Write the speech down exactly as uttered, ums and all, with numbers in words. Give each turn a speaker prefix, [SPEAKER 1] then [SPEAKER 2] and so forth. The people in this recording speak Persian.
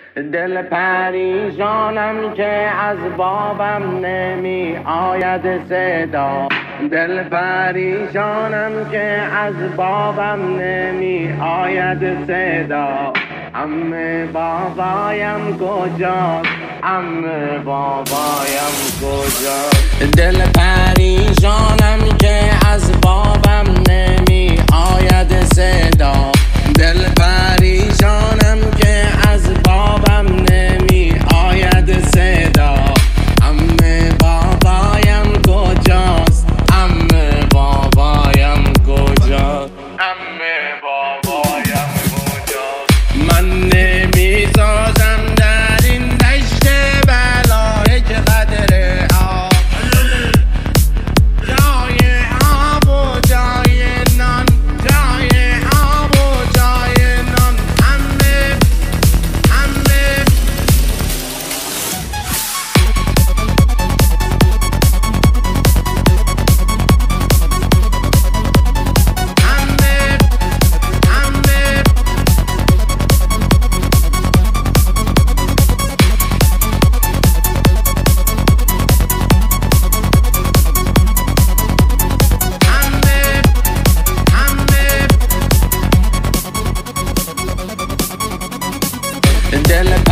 [SPEAKER 1] دل پریشانم که از بابم نمی آید صدا. دل پریشانم که از بابم نمی آید صدا. عمه بابایم کجاست؟ عمه بابایم کجاست؟ دل پریشانم که از بابم نمی آید صدا. دل پریشانم که از بابم نمی آید صدا. عمه بابایم کجاست؟ عمه بابایم کجاست؟ عمه بابایم کجاست؟ من نمی سازم در این دشت بلای که قدر آب، جای آب و جای نان، جای آب و جای نان. عمه عمه دل